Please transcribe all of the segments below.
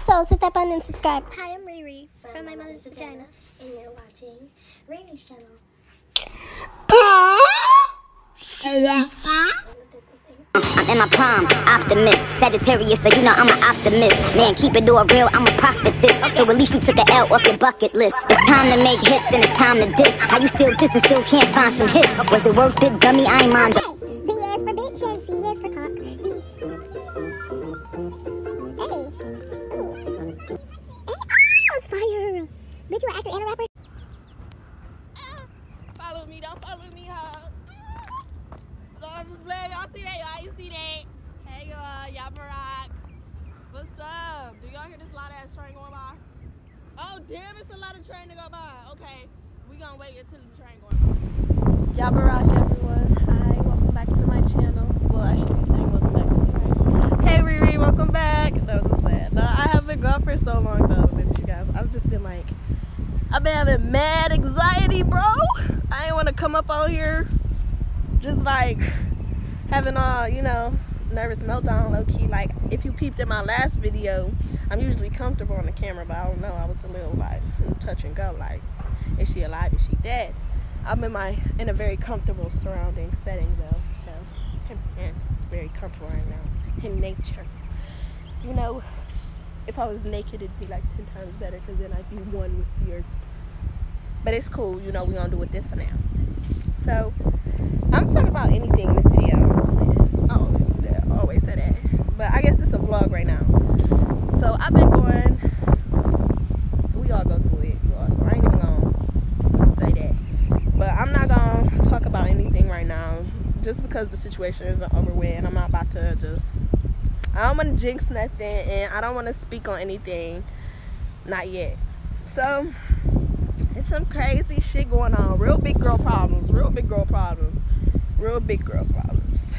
So hit that button and subscribe. Hi, I'm Riri from My Mother's Vagina, and you're watching Riri's channel. I'm in my prime, optimist, Sagittarius, so you know I'm an optimist. Man, keep it all real, I'm a prophetess. So at least you took an L off your bucket list. It's time to make hits and it's time to diss. How you still diss and still can't find some hits? Was it worth it, dummy? I ain't mind. B is for bitch and C is for cock. It's fire. Bitch, you an actor and a rapper? Follow me, don't follow me, huh? Y'all just play, y'all see that? Y'all see that? Hey y'all Barack. What's up? Do y'all hear this loud ass train going by? Oh damn, it's a lot of train to go by. Okay, we gonna wait until the train going by. Y'all Barack, everyone. Hi, welcome back to my channel. Well, I should be saying welcome back to me, right? Hey Riri, welcome back. That was just bad. No, I haven't been gone for so long though with you guys. I've just been like, I've been having mad anxiety, bro. I ain't want to come up on here just like having all, you know, nervous meltdown low key. Like if you peeped in my last video, I'm usually comfortable on the camera, but I don't know, I was a little like touch and go, like is she alive, is she dead? I'm in a very comfortable surrounding setting though, so I'm very comfortable right now in nature. You know, if I was naked it'd be like 10 times better, because then I'd be one with the earth. But it's cool, you know, we're gonna do it this for now. So I'm talking about anything in this video. I always say that. But I guess it's a vlog right now. So I've been going, we all go through it, y'all, so I ain't even gonna say that. But I'm not gonna talk about anything right now, just because the situation isn't over with, and I'm not about to just, I don't want to jinx nothing, and I don't want to speak on anything, not yet. So it's some crazy shit going on. Real big girl problems. Real big girl problems. Real big girl problems.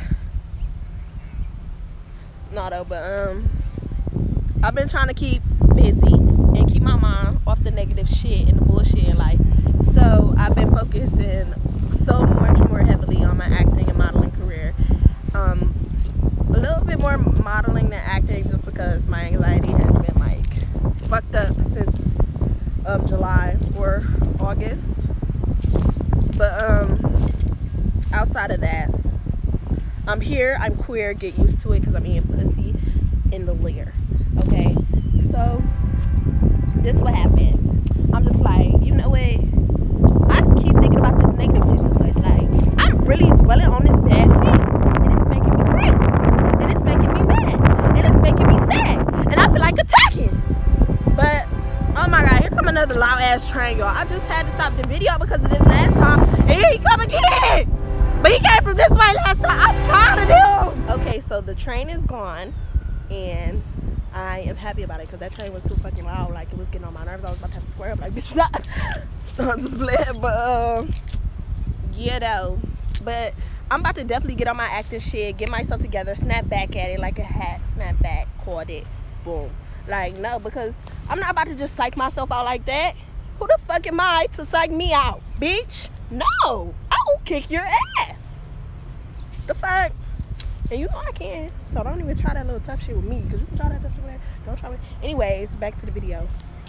No though, but I've been trying to keep busy and keep my mind off the negative shit and the bullshit in life. So I've been focusing so much more heavily on my acting and modeling career. A little bit more modeling than acting, just because my anxiety has been like fucked up since July or August. But outside of that, I'm here, I'm queer, get used to it, because I'm eating pussy in the lair. Okay, so this what happened. I'm just like, you know what, I keep thinking about this negative shit too much. Like, I'm really dwelling on this bad shit, and it's making me crazy, and it's making me mad, and it's making me sad, and I feel like attacking. But oh my god, here come another loud ass train, y'all. I just had to stop the video because of this last time, and here he come again. But he came from this way last time. I'm tired of him. Okay, so the train is gone, and I am happy about it, because that train was too fucking loud. Like, it was getting on my nerves. I was about to have to square up like, bitch, stop. I'm just playing, but yeah though. But I'm about to definitely get on my acting shit, get myself together, snap back at it like a hat, snap back, caught it, boom. Like, no, because I'm not about to just psych myself out like that. Who the fuck am I to psych me out, bitch? No, I will kick your ass. The fuck? And you know I can. So don't even try that little tough shit with me, because you can try that tough shit with me. Don't try with me. Anyways, back to the video.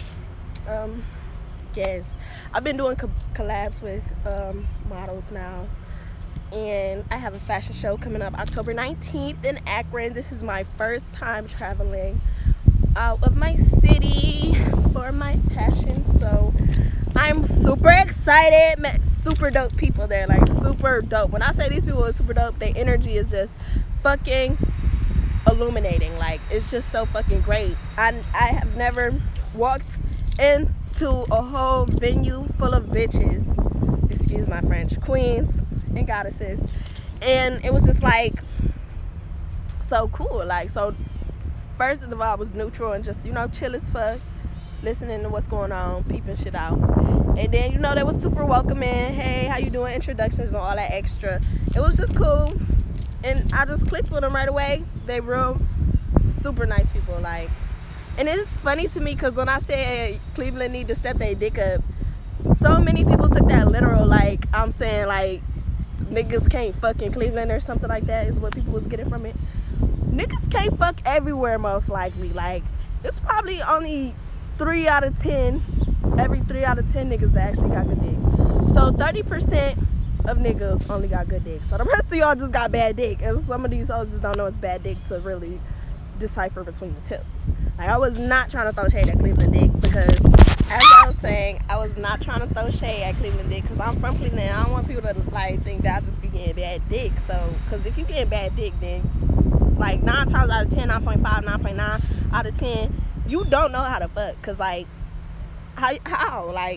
Yes, I've been doing collabs with models now. And I have a fashion show coming up October 19th in Akron. This is my first time traveling out of my city for my passion, so I'm super excited. Met super dope people there, like super dope. When I say these people are super dope, their energy is just fucking illuminating. Like, it's just so fucking great. I have never walked into a whole venue full of bitches, excuse my French, queens and goddesses, and it was just like so cool. Like, so first of all, I was neutral and just, you know, chill as fuck, listening to what's going on, peeping shit out. And then, you know, they was super welcoming. Hey, how you doing? Introductions and all that extra. It was just cool. And I just clicked with them right away. They real super nice people. Like, and it's funny to me, because when I say Cleveland need to step their dick up, so many people took that literal. Like, I'm saying, like, niggas can't fuck in Cleveland or something like that is what people was getting from it. Niggas can't fuck everywhere, most likely. Like, it's probably only 3 out of 10, every 3 out of 10 niggas that actually got good dick. So 30% of niggas only got good dick. So the rest of y'all just got bad dick. And some of these hoes just don't know it's bad dick to really decipher between the two. Like, I was not trying to throw shade at Cleveland dick because, as I was saying, I was not trying to throw shade at Cleveland dick because I'm from Cleveland. I don't want people to like think that I just be getting bad dick. So, because if you get bad dick, then like 9 times out of 10, 9.5, 9.9 out of 10, you don't know how to fuck. Cause like, how? Like,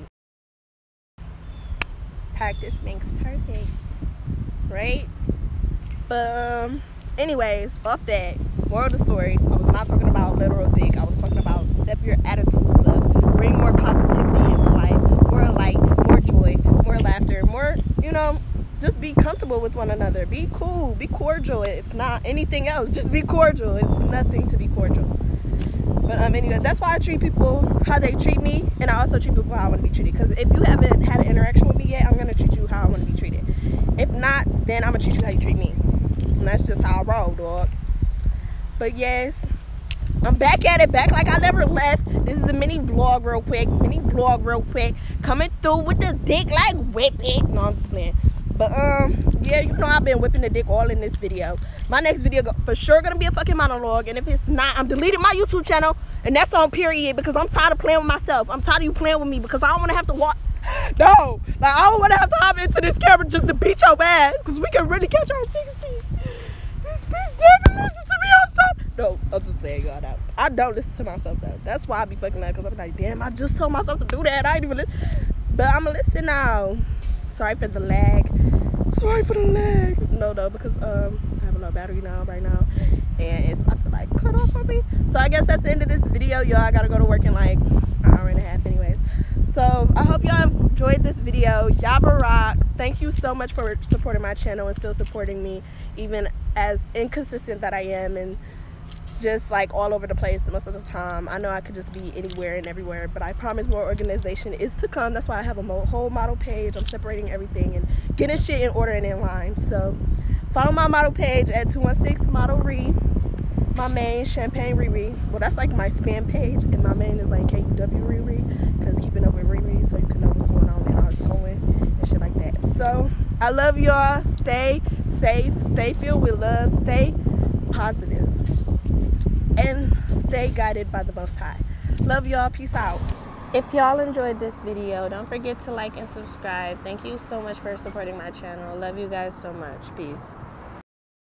practice makes perfect, right? But anyways, off that, moral of the story, I was not talking about literal dick. I was talking about step your attitudes up, bring more positivity into life, more light, more joy, more laughter, more, you know, just be comfortable with one another. Be cool, be cordial. If not anything else, just be cordial. It's nothing to be cordial. But anyway, that's why I treat people how they treat me, and I also treat people how I want to be treated. Because if you haven't had an interaction with me yet, I'm going to treat you how I want to be treated. If not, then I'm going to treat you how you treat me. And that's just how I roll, dog. But yes, I'm back at it, back like I never left. This is a mini vlog real quick. Coming through with the dick like whip it. No, I'm just playing. But yeah, you know I've been whipping the dick all in this video. My next video for sure gonna be a fucking monologue, and if it's not, I'm deleting my YouTube channel, and that's on period, because I'm tired of playing with myself. I'm tired of you playing with me, because I don't want to have to watch. No, like I don't want to have to hop into this camera just to beat your ass, because we can really catch our sneakers. This bitch never listen to me outside. No, I'm just playing y'all out. I don't listen to myself though. That's why I be fucking up, because I'm like, damn, I just told myself to do that. I ain't even listen. But I'm gonna listen now. Sorry for the lag. No, because I have a low battery right now, and it's about to like cut off on me. So I guess that's the end of this video, y'all. I gotta go to work in like an hour and a half anyways. So I hope y'all enjoyed this video. Yabba rock. Thank you so much for supporting my channel and still supporting me, even as inconsistent that I am and just like all over the place most of the time. I know I could just be anywhere and everywhere, but I promise more organization is to come. That's why I have a whole model page. I'm separating everything and getting shit in order and in line. So follow my model page at 216 Model Ree. My main Champagne Riri. Well, that's like my spam page, and my main is like KUW Riri, because keeping up with Riri so you can know what's going on and how it's going and shit like that. So I love y'all. Stay safe, stay filled with love, stay positive, and stay guided by the Most High. Love y'all. Peace out. If y'all enjoyed this video, don't forget to like and subscribe. Thank you so much for supporting my channel. Love you guys so much. Peace.